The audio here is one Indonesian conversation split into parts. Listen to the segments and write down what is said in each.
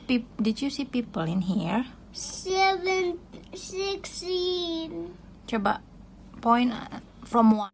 Did you see people in here? 16. Coba point from 1.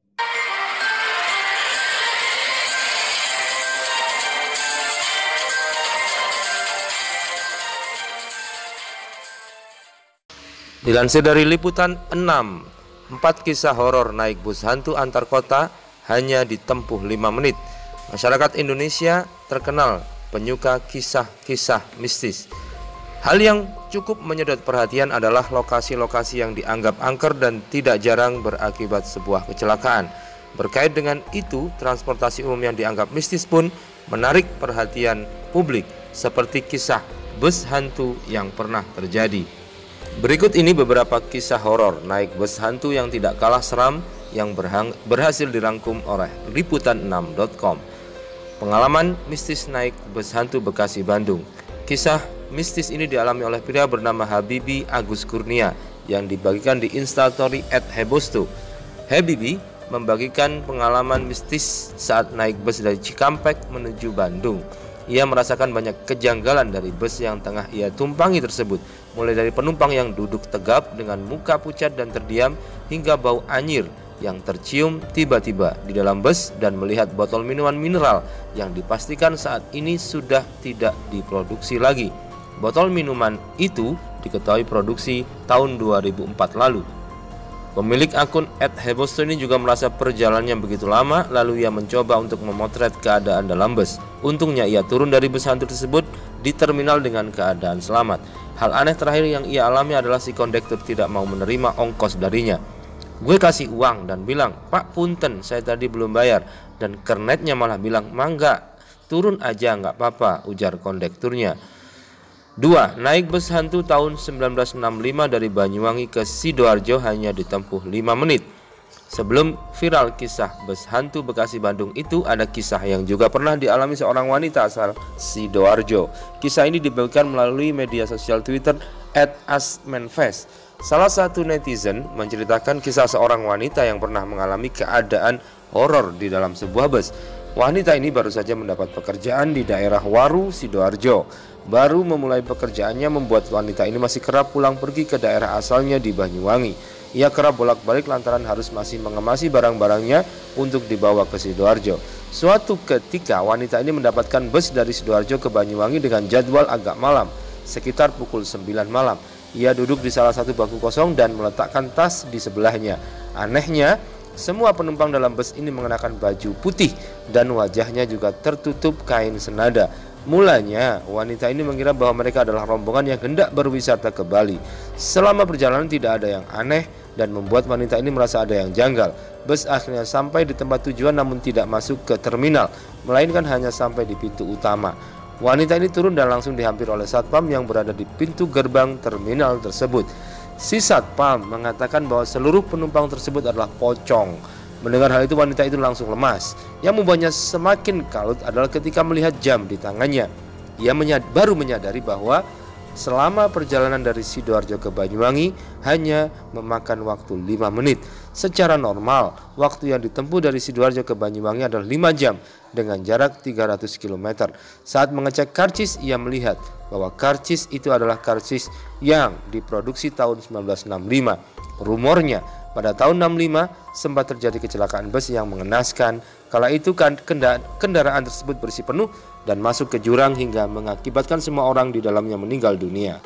Dilansir dari Liputan 6, 4 kisah horor naik bus hantu antar kota hanya ditempuh 5 menit. Masyarakat Indonesia terkenal penyuka kisah-kisah mistis. Hal yang cukup menyedot perhatian adalah lokasi-lokasi yang dianggap angker dan tidak jarang berakibat sebuah kecelakaan. Berkait dengan itu, transportasi umum yang dianggap mistis pun menarik perhatian publik, seperti kisah bus hantu yang pernah terjadi. Berikut ini beberapa kisah horor naik bus hantu yang tidak kalah seram yang berhasil dirangkum oleh liputan6.com. Pengalaman mistis naik bus hantu Bekasi Bandung. Kisah mistis ini dialami oleh pria bernama Habibi Agus Kurnia yang dibagikan di Instastory @hebosto. Habibi membagikan pengalaman mistis saat naik bus dari Cikampek menuju Bandung. Ia merasakan banyak kejanggalan dari bus yang tengah ia tumpangi tersebut, mulai dari penumpang yang duduk tegap dengan muka pucat dan terdiam, hingga bau anyir yang tercium tiba-tiba di dalam bus, dan melihat botol minuman mineral yang dipastikan saat ini sudah tidak diproduksi lagi. Botol minuman itu diketahui produksi tahun 2004 lalu. Pemilik akun @hebosto ini juga merasa perjalanannya begitu lama, lalu ia mencoba untuk memotret keadaan dalam bus. Untungnya ia turun dari bus hantu tersebut di terminal dengan keadaan selamat. Hal aneh terakhir yang ia alami adalah si kondektur tidak mau menerima ongkos darinya. Gue kasih uang dan bilang, "Pak punten, saya tadi belum bayar." Dan kernetnya malah bilang, "Mangga, turun aja nggak apa-apa," ujar kondekturnya. 2. Naik bus hantu tahun 1965 dari Banyuwangi ke Sidoarjo hanya ditempuh 5 menit. Sebelum viral kisah bus hantu Bekasi Bandung itu, ada kisah yang juga pernah dialami seorang wanita asal Sidoarjo. Kisah ini dibagikan melalui media sosial Twitter @asmenfest. Salah satu netizen menceritakan kisah seorang wanita yang pernah mengalami keadaan horor di dalam sebuah bus. Wanita ini baru saja mendapat pekerjaan di daerah Waru, Sidoarjo. Baru memulai pekerjaannya membuat wanita ini masih kerap pulang pergi ke daerah asalnya di Banyuwangi. Ia kerap bolak-balik lantaran harus masih mengemasi barang-barangnya untuk dibawa ke Sidoarjo. Suatu ketika wanita ini mendapatkan bus dari Sidoarjo ke Banyuwangi dengan jadwal agak malam, sekitar pukul 9 malam. Ia duduk di salah satu bangku kosong dan meletakkan tas di sebelahnya. Anehnya, semua penumpang dalam bus ini mengenakan baju putih dan wajahnya juga tertutup kain senada. Mulanya, wanita ini mengira bahwa mereka adalah rombongan yang hendak berwisata ke Bali. Selama perjalanan tidak ada yang aneh dan membuat wanita ini merasa ada yang janggal. Bus akhirnya sampai di tempat tujuan namun tidak masuk ke terminal, melainkan hanya sampai di pintu utama. Wanita ini turun dan langsung dihampiri oleh satpam yang berada di pintu gerbang terminal tersebut. Si satpam mengatakan bahwa seluruh penumpang tersebut adalah pocong. Mendengar hal itu, wanita itu langsung lemas. Yang membuatnya semakin kalut adalah ketika melihat jam di tangannya. Ia baru menyadari bahwa selama perjalanan dari Sidoarjo ke Banyuwangi hanya memakan waktu 5 menit. Secara normal, waktu yang ditempuh dari Sidoarjo ke Banyuwangi adalah 5 jam dengan jarak 300 km. Saat mengecek karcis, ia melihat bahwa karcis itu adalah karcis yang diproduksi tahun 1965. Rumornya, pada tahun 65 sempat terjadi kecelakaan bus yang mengenaskan. Kala itu kendaraan tersebut bersih penuh dan masuk ke jurang hingga mengakibatkan semua orang di dalamnya meninggal dunia.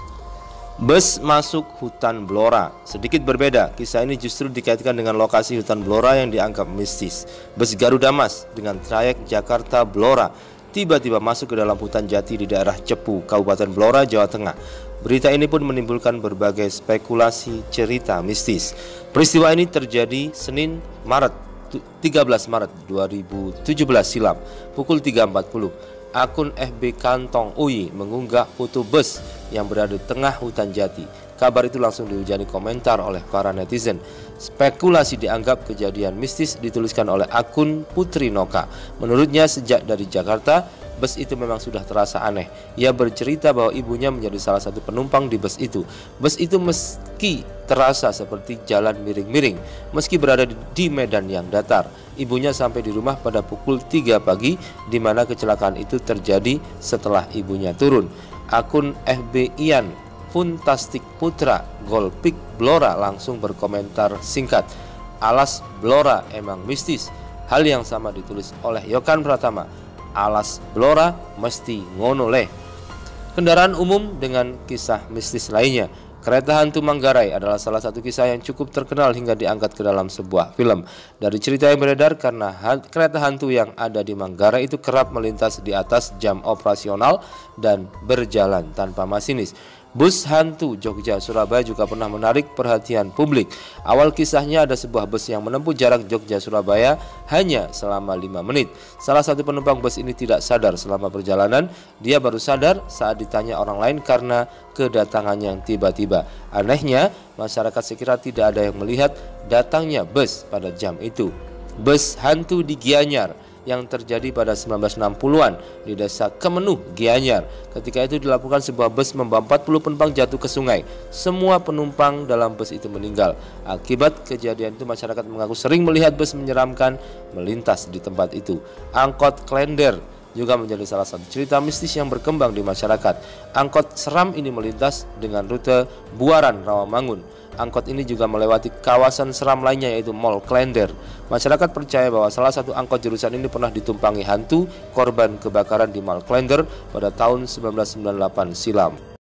Bus masuk hutan Blora. Sedikit berbeda, kisah ini justru dikaitkan dengan lokasi hutan Blora yang dianggap mistis. Bus Garuda Mas dengan trayek Jakarta Blora tiba-tiba masuk ke dalam hutan jati di daerah Cepu, Kabupaten Blora, Jawa Tengah. Berita ini pun menimbulkan berbagai spekulasi cerita mistis. Peristiwa ini terjadi Senin 13 Maret 2017 silam pukul 3.40. Akun FB Kantong Uyi mengunggah foto bus yang berada di tengah hutan jati. Kabar itu langsung dihujani komentar oleh para netizen. Spekulasi dianggap kejadian mistis dituliskan oleh akun Putri Noka. Menurutnya, sejak dari Jakarta, bus itu memang sudah terasa aneh. Ia bercerita bahwa ibunya menjadi salah satu penumpang di bus itu. Bus itu meski terasa seperti jalan miring-miring, meski berada di medan yang datar. Ibunya sampai di rumah pada pukul 3 pagi, di mana kecelakaan itu terjadi setelah ibunya turun. Akun FB Ian Funtastic Putra Golpik Blora langsung berkomentar singkat, "Alas Blora emang mistis." Hal yang sama ditulis oleh Yokan Pratama, "Alas Blora mesti ngono leh." Kendaraan umum dengan kisah mistis lainnya. Kereta Hantu Manggarai adalah salah satu kisah yang cukup terkenal hingga diangkat ke dalam sebuah film. Dari cerita yang beredar, karena kereta hantu yang ada di Manggarai itu kerap melintas di atas jam operasional dan berjalan tanpa masinis. Bus hantu Jogja Surabaya juga pernah menarik perhatian publik. Awal kisahnya ada sebuah bus yang menempuh jarak Jogja Surabaya hanya selama 5 menit. Salah satu penumpang bus ini tidak sadar selama perjalanan. Dia baru sadar saat ditanya orang lain karena kedatangannya yang tiba-tiba. Anehnya, masyarakat sekira tidak ada yang melihat datangnya bus pada jam itu. Bus hantu di Gianyar yang terjadi pada 1960-an di desa Kemenuh, Gianyar. Ketika itu dilakukan sebuah bus membawa 40 penumpang jatuh ke sungai. Semua penumpang dalam bus itu meninggal. Akibat kejadian itu masyarakat mengaku sering melihat bus menyeramkan melintas di tempat itu. Angkot Klender juga menjadi salah satu cerita mistis yang berkembang di masyarakat. Angkot seram ini melintas dengan rute Buaran Rawamangun. Angkot ini juga melewati kawasan seram lainnya yaitu Mall Klender. Masyarakat percaya bahwa salah satu angkot jurusan ini pernah ditumpangi hantu korban kebakaran di Mall Klender pada tahun 1998 silam.